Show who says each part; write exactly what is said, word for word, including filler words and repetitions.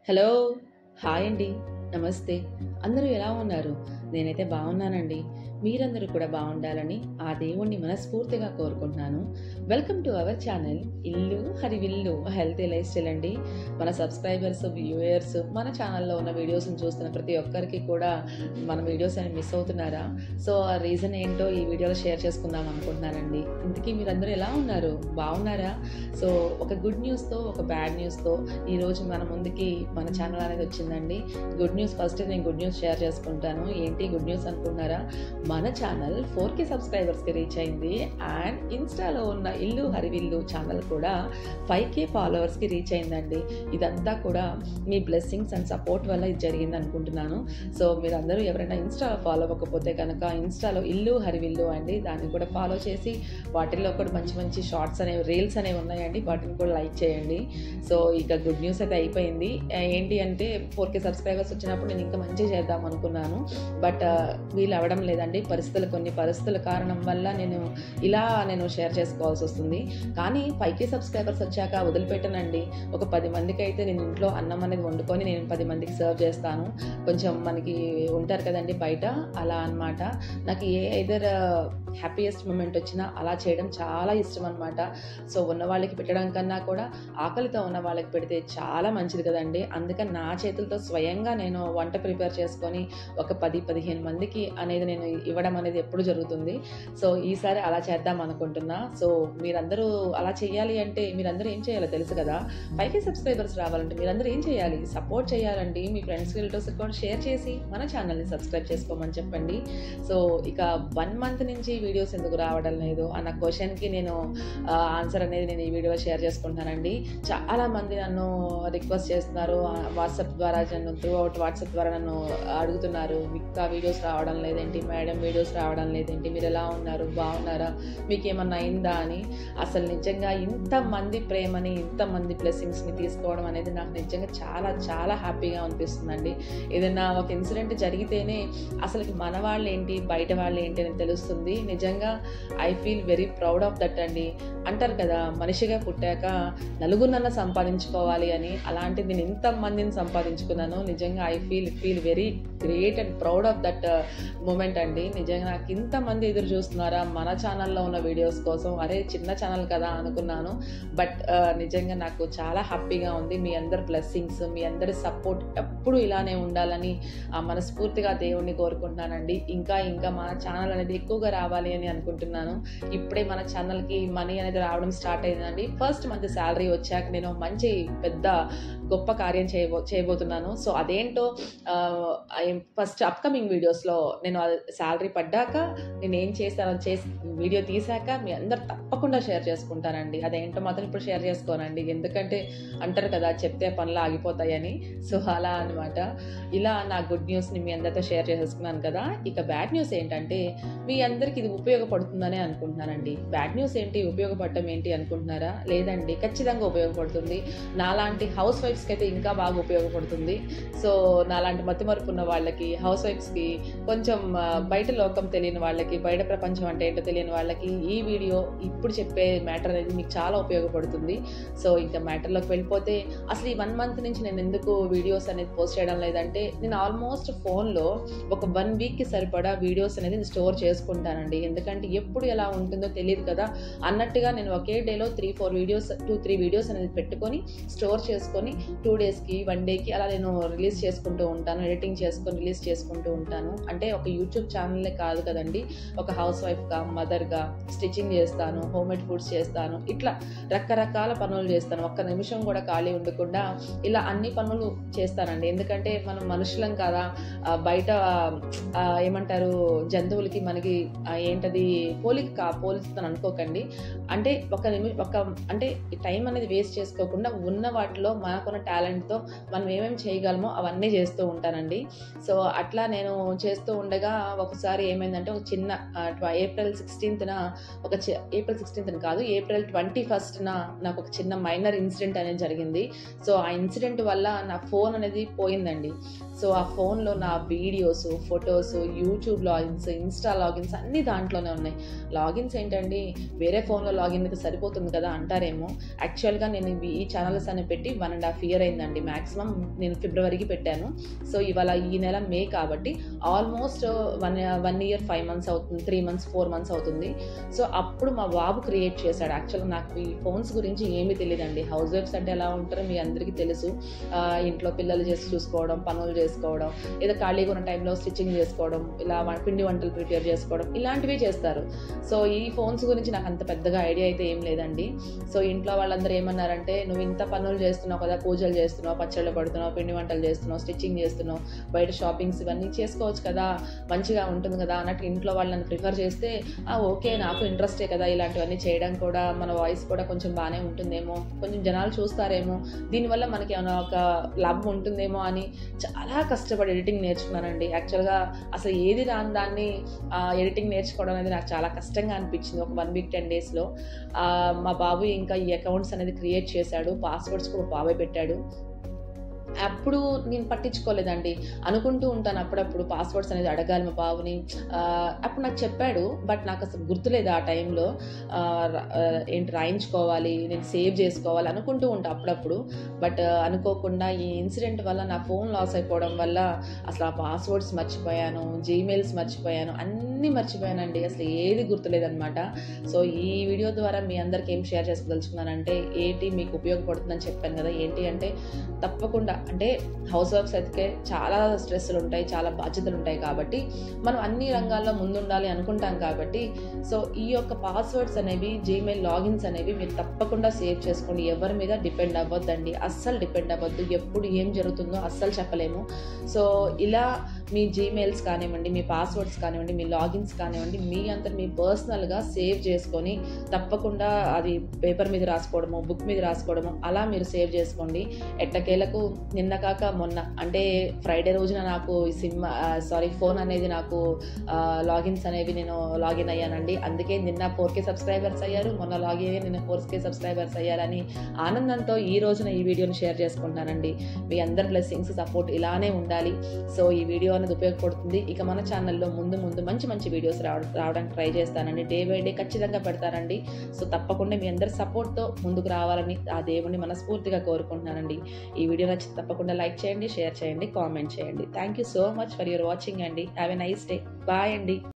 Speaker 1: Hello! Hi అండి. నమస్తే. అందరూ ఎలా ఉన్నారు? నేనైతే బాగున్నానండి. మీరందరూ కూడా బాగుండాలని ఆ దేవుణ్ణి మనస్ఫూర్తిగా కోరుకుంటున్నాను. వెల్కమ్ టు అవర్ ఛానల్ ఇల్లు హరివిల్లు హెల్తీ లైఫ్ స్టైల్ అండి. మన సబ్స్క్రైబర్స్, వ్యూయర్స్ మన ఛానల్‌లో ఉన్న వీడియోస్‌ని చూస్తున్న ప్రతి ఒక్కరికి కూడా మన వీడియోస్ అనేవి మిస్ అవుతున్నారా? సో, ఆ రీజన్ ఏంటో ఈ వీడియోలో షేర్ చేసుకుందాం అనుకుంటున్నానండి. ఇంతకీ మీరందరూ ఎలా ఉన్నారు? బాగున్నారా? సో, ఒక గుడ్ న్యూస్‌తో, ఒక బ్యాడ్ న్యూస్‌తో ఈరోజు మన ముందుకి మన ఛానల్ అనేది వచ్చిందండి. గుడ్ న్యూస్ ఫస్ట్ నేను గుడ్ న్యూస్ షేర్ చేసుకుంటాను. ఏంటి గుడ్ న్యూస్ అనుకున్నారా? మన ఛానల్ ఫోర్ కే సబ్స్క్రైబర్స్‌కి రీచ్ అయింది. అండ్ ఇన్‌స్టాలో ఉన్న ఇల్లు హరివిల్లు ఛానల్ కూడా ఫైవ్ కే ఫాలోవర్స్‌కి రీచ్ అయిందండి. ఇదంతా కూడా మీ బ్లెస్సింగ్స్ అండ్ సపోర్ట్ వల్ల ఇది జరిగింది అనుకుంటున్నాను. సో, మీరందరూ ఎవరైనా ఇన్‌స్టా ఫాలో అవ్వకపోతే కనుక ఇన్‌స్టాలో ఇల్లు హరివిల్లు అండి, దాన్ని కూడా ఫాలో చేసి వాటిల్లో కూడా మంచి మంచి షార్ట్స్ అనేవి, రీల్స్ అనేవి ఉన్నాయండి. వాటిని కూడా లైక్ చేయండి. సో, ఇక గుడ్ న్యూస్ అయితే అయిపోయింది. ఏంటి అంటే ఫోర్ కే సబ్స్క్రైబర్స్ వచ్చినప్పుడు నేను ఇంకా మంచిగా చేద్దాం అనుకున్నాను. బట్ వీలు అవ్వడం లేదండి. పరిస్థితులు కొన్ని పరిస్థితుల కారణం వల్ల నేను ఇలా నేను షేర్ చేసుకోవాల్సి వస్తుంది. కానీ ఫైవ్ కే సబ్స్క్రైబర్స్ వచ్చాక వదిలిపెట్టనండి. ఒక పది మందికి అయితే నేను ఇంట్లో అన్నం అనేది వండుకొని నేను పది మందికి సర్వ్ చేస్తాను. కొంచెం మనకి ఉంటారు కదండి బయట, అలా అనమాట. నాకు ఏ ఐదర్ హ్యాపీయెస్ట్ మూమెంట్ వచ్చినా అలా చేయడం చాలా ఇష్టం అనమాట. సో, ఉన్న వాళ్ళకి పెట్టడం కన్నా కూడా ఆకలితో ఉన్న వాళ్ళకి పెడితే చాలా మంచిది కదండి. అందుకని నా చేతులతో స్వయంగా నేను వంట ప్రిపేర్ చేసుకొని ఒక పది పదిహేను మందికి అనేది నేను ఇవ్వడం అనేది ఎప్పుడు జరుగుతుంది. సో, ఈసారి అలా చేద్దాం అనుకుంటున్నా. సో, మీరందరూ అలా చేయాలి అంటే మీరందరూ ఏం చేయాలో తెలుసు కదా. ఫైవ్ కే సబ్స్క్రైబర్స్ రావాలంటే మీరందరూ ఏం చేయాలి? సపోర్ట్ చేయాలండి. మీ ఫ్రెండ్స్ రిలేటివ్స్ కూడా షేర్ చేసి మన ఛానల్ని సబ్స్క్రైబ్ చేసుకోమని చెప్పండి. సో, ఇక వన్ మంత్ నుంచి వీడియోస్ ఎందుకు రావడం లేదు అన్న క్వశ్చన్కి నేను ఆన్సర్ అనేది నేను ఈ వీడియోలో షేర్ చేసుకుంటానండి. చాలా మంది నన్ను రిక్వెస్ట్ చేస్తున్నారు. వాట్సాప్ ద్వారా నన్ను త్రూ అవుట్ వాట్సాప్ ద్వారా నన్ను అడుగుతున్నారు, ఇంకా వీడియోస్ రావడం లేదేంటి మేడం, వీడియోస్ రావడం లేదేంటి, మీరు ఎలా ఉన్నారు, బాగున్నారా, మీకు ఏమన్నా అయిందా అని. అసలు నిజంగా ఇంతమంది ప్రేమని, ఇంతమంది బ్లెస్సింగ్స్ని తీసుకోవడం అనేది నాకు నిజంగా చాలా చాలా హ్యాపీగా అనిపిస్తుందండి. ఏదైనా ఒక ఇన్సిడెంట్ జరిగితేనే అసలు మన వాళ్ళు ఏంటి, బయట వాళ్ళు ఏంటి అని తెలుస్తుంది. నిజంగా I feel very proud of that అండి. అంటారు కదా, మనిషిగా పుట్టాక నలుగురినన్నా సంపాదించుకోవాలి అని. అలాంటిది నేను ఇంతమందిని సంపాదించుకున్నాను. నిజంగా I feel feel very great and proud of that moment అండి. నిజంగా నాకు ఇంతమంది ఎదురు చూస్తున్నారా మన ఛానల్లో ఉన్న వీడియోస్ కోసం. అరే చిన్న ఛానల్ కదా అనుకున్నాను. బట్ నిజంగా నాకు చాలా హ్యాపీగా ఉంది. మీ అందరి బ్లెస్సింగ్స్, మీ అందరి సపోర్ట్ ఎప్పుడు ఇలానే ఉండాలని మనస్ఫూర్తిగా దేవుణ్ణి కోరుకుంటున్నానండి. ఇంకా ఇంకా మన ఛానల్ అనేది ఎక్కువగా రావాలి అని అనుకుంటున్నాను. ఇప్పుడే మన ఛానల్కి మనీ అనేది రావడం స్టార్ట్ అయిందండి. ఫస్ట్ మంత్ శాలరీ వచ్చాక నేను మంచి పెద్ద గొప్ప కార్యం చేయబో చేయబోతున్నాను సో, అదేంటో ఫస్ట్ అప్కమింగ్ వీడియోస్లో నేను శాలరీ పడ్డాక నేను ఏం చేస్తానో చేసి వీడియో తీసాక మీ అందరు తప్పకుండా షేర్ చేసుకుంటానండి. అదేంటో మాత్రం ఇప్పుడు షేర్ చేసుకోనండి, ఎందుకంటే అంటారు కదా చెప్తే పనులు ఆగిపోతాయని. సో, అలా అనమాట. ఇలా నా గుడ్ న్యూస్ని మీ అందరితో షేర్ చేసేసుకున్నాను కదా. ఇక బ్యాడ్ న్యూస్ ఏంటంటే మీ అందరికి ఇది ఉపయోగపడుతుందనే అనుకుంటున్నానండి. బ్యాడ్ న్యూస్ ఏంటి, ఉపయోగపడటం ఏంటి అనుకుంటున్నారా? లేదండి, ఖచ్చితంగా ఉపయోగపడుతుంది. నాలాంటి హౌస్ వైఫ్స్కి అయితే ఇంకా బాగా ఉపయోగపడుతుంది. సో, నాలాంటి మతిమరుపు ఉన్న వాళ్ళకి, హౌస్ వైఫ్స్కి, కొంచెం బయట లోకం తెలియని వాళ్ళకి, బయట ప్రపంచం అంటే ఏంటో తెలియని వాళ్ళకి ఈ వీడియో ఇప్పుడు చెప్పే మ్యాటర్ అనేది మీకు చాలా ఉపయోగపడుతుంది. సో, ఇంకా మ్యాటర్లోకి వెళ్ళిపోతే అసలు ఈ వన్ మంత్ నుంచి నేను ఎందుకు వీడియోస్ అనేది పోస్ట్ చేయడం లేదంటే, నేను ఆల్మోస్ట్ ఫోన్లో ఒక వన్ వీక్కి సరిపడా వీడియోస్ అనేది స్టోర్ చేసుకుంటానండి. ఎందుకంటే ఎప్పుడు ఎలా ఉంటుందో తెలియదు కదా అన్నట్టుగా నేను ఒకే డేలో three four videos two three videos అనేది పెట్టుకొని స్టోర్ చేసుకొని టూ డేస్కి వన్ డేకి అలా నేను రిలీజ్ చేసుకుంటూ ఉంటాను. ఎడిటింగ్ చేసుకొని రిలీజ్ చేసుకుంటూ ఉంటాను. అంటే ఒక యూట్యూబ్ ఛానల్లే కాదు కదండి, ఒక హౌస్ వైఫ్గా, మదర్గా స్టిచ్చింగ్ చేస్తాను, హోమ్ మేడ్ ఫుడ్స్ చేస్తాను, ఇట్లా రకరకాల పనులు చేస్తాను. ఒక్క నిమిషం కూడా ఖాళీ ఉండకుండా ఇలా అన్ని పనులు చేస్తానండి. ఎందుకంటే మనం మనుషులం కదా, బయట ఏమంటారు జంతువులకి మనకి ఏంటది పోలిక కా పోలిస్తాను అనుకోకండి. అంటే ఒక నిమి ఒక అంటే టైం అనేది వేస్ట్ చేసుకోకుండా ఉన్న వాటిలో మనకున్న టాలెంట్తో మనం ఏమేమి చేయగలమో అవన్నీ చేస్తూ ఉంటానండి. సో, అట్లా నేను చేస్తూ ఉండగా ఒకసారి ఏమైందంటే ఒక చిన్న ఏప్రిల్ సిక్స్టీన్త్న ఒక ఏప్రిల్ సిక్స్టీన్త్ కాదు ఏప్రిల్ ట్వంటీ ఫస్ట్న నాకు ఒక చిన్న మైనర్ ఇన్సిడెంట్ అనేది జరిగింది. సో, ఆ ఇన్సిడెంట్ వల్ల నా ఫోన్ అనేది పోయిందండి. సో ఆ ఫోన్లో నా videos, photos, YouTube logins, Insta logins అన్నీ దాంట్లోనే ఉన్నాయి. లాగిన్స్ ఏంటండి, వేరే ఫోన్లో లాగిన్ అయితే సరిపోతుంది కదా అంటారేమో. యాక్చువల్గా నేను ఇవి ఈ ఛానల్స్ అని పెట్టి వన్ అండ్ హాఫ్ ఇయర్ అయిందండి. మ్యాక్సిమం నేను ఫిబ్రవరికి పెట్టాను. సో ఇవాళ ఈ నెల మే కాబట్టి almost one one year five months అవుతుంది, త్రీ మంత్స్ ఫోర్ మంత్స్ అవుతుంది. సో అప్పుడు మా బాబు క్రియేట్ చేశాడు. యాక్చువల్గా నాకు ఈ ఫోన్స్ గురించి ఏమీ తెలియదండి. హౌస్ వైఫ్స్ అంటే ఎలా ఉంటారో మీ అందరికీ తెలుసు. ఇంట్లో పిల్లలు చేసి చూసుకోవడం, పనులు చేసుకోవడం, ఏదో ఖాళీగా ఉన్న టైంలో స్టిచ్చింగ్ చేసుకోవడం, ఇలా పిండి వంటలు ప్రిపేర్ చేసుకోవడం, ఇలాంటివి చేస్తారు. సో ఈ ఫోన్స్ గురించి నాకు అంత పెద్దగా ఐడియా అయితే ఏం లేదండి. సో ఇంట్లో వాళ్ళందరూ ఏమన్నారంటే, నువ్వు ఇంత పనులు చేస్తున్నావు కదా, పూజలు చేస్తున్నావు, పచ్చళ్ళు పడుతున్నావు, పిండి వంటలు చేస్తున్నావు, స్టిచ్చింగ్ చేస్తున్నావు, బయట షాపింగ్స్ ఇవన్నీ చేసుకోవచ్చు కదా, మంచిగా ఉంటుంది కదా అన్నట్టు ఇంట్లో వాళ్ళని ప్రిఫర్ చేస్తే, ఓకే నాకు ఇంట్రెస్టే కదా ఇలాంటివన్నీ చేయడం కూడా, మన వాయిస్ కూడా కొంచెం బాగానే ఉంటుందేమో, కొంచెం జనాలు చూస్తారేమో, దీనివల్ల మనకి ఏమైనా ఒక లాభం ఉంటుందేమో అని చాలా కష్టపడి ఎడిటింగ్ నేర్చుకున్నానండి. యాక్చువల్గా అసలు ఏది రాని దాన్ని ఎడిటింగ్ నేర్చుకోవడం అనేది నాకు చాలా కష్టంగా అనిపించింది. ఒక వన్ వీక్ టెన్ డేస్లో మా బాబు ఇంకా ఈ అకౌంట్స్ అనేది క్రియేట్ చేశాడు, పాస్వర్డ్స్ కూడా బాబాయ్ పెట్టాడు. అప్పుడు నేను పట్టించుకోలేదండి. అనుకుంటూ ఉంటాను అప్పుడప్పుడు పాస్వర్డ్స్ అనేది అడగాలి మా బాబుని. అప్పుడు నాకు చెప్పాడు, బట్ నాకు అసలు గుర్తులేదు ఆ టైంలో. ఏంటి రాయించుకోవాలి, నేను సేవ్ చేసుకోవాలి అనుకుంటూ ఉంటాను అప్పుడప్పుడు. బట్ అనుకోకుండా ఈ ఇన్సిడెంట్ వల్ల నా ఫోన్ లాస్ అయిపోవడం వల్ల అసలు ఆ పాస్వర్డ్స్ మర్చిపోయాను, జీమెయిల్స్ మర్చిపోయాను, అన్నీ మర్చిపోయానండి. అసలు ఏది గుర్తులేదనమాట. సో ఈ వీడియో ద్వారా మీ అందరికీ ఏం షేర్ చేసుకోదలుచుకున్నానంటే, ఏంటి మీకు ఉపయోగపడుతుందని చెప్పాను కదా. ఏంటి అంటే తప్పకుండా, అంటే హౌస్ వైఫ్స్ అయితే చాలా స్ట్రెస్లు ఉంటాయి, చాలా బాధ్యతలు ఉంటాయి కాబట్టి మనం అన్ని రంగాల్లో ముందుండాలి అనుకుంటాం కాబట్టి, సో ఈ యొక్క పాస్వర్డ్స్ అనేవి, జీమెయిల్ లాగిన్స్ అనేవి మీరు తప్పకుండా సేవ్ చేసుకోండి. ఎవరి మీద డిపెండ్ అవ్వద్దండి, అస్సలు డిపెండ్ అవ్వద్దు. ఎప్పుడు ఏం జరుగుతుందో అస్సలు చెప్పలేము. సో ఇలా మీ జీమెయిల్స్ కానివ్వండి, మీ పాస్వర్డ్స్ కానివ్వండి, మీ లాగిన్స్ కానివ్వండి, మీ అంతా మీ పర్సనల్గా సేవ్ చేసుకొని తప్పకుండా అది పేపర్ మీద రాసుకోవడము, బుక్ మీద రాసుకోవడము, అలా మీరు సేవ్ చేసుకోండి. ఎట్టకేలకు నిన్న కాక మొన్న, అంటే ఫ్రైడే రోజున నాకు ఈ సిమ్ సారీ ఫోన్ అనేది నాకు లాగిన్స్ అనేవి నేను లాగిన్ అయ్యానండి. అందుకే నిన్న ఫోర్ కే సబ్స్క్రైబర్స్ అయ్యారు, మొన్న లాగిన్ అయ్యి నిన్న ఫోర్ కే సబ్స్క్రైబర్స్ అయ్యారని ఆనందంతో ఈ రోజున ఈ వీడియోని షేర్ చేసుకుంటానండి. మీ అందరి బ్లెస్సింగ్స్, సపోర్ట్ ఇలానే ఉండాలి. సో ఈ వీడియో అనేది ఉపయోగపడుతుంది. ఇక మన ఛానల్లో ముందు ముందు మంచి మంచి వీడియోస్ రావడం రావడానికి ట్రై చేస్తానండి. డే బై డే ఖచ్చితంగా పెడతానండి. సో తప్పకుండా మీ అందరి సపోర్ట్తో ముందుకు రావాలని ఆ దేవుడిని మనస్ఫూర్తిగా కోరుకుంటున్నానండి. ఈ వీడియో నచ్చి తప్పకుండా లైక్ చేయండి, షేర్ చేయండి, కామెంట్ చేయండి. Thank you so much for your watching అండి. Have a nice day. Bye అండి.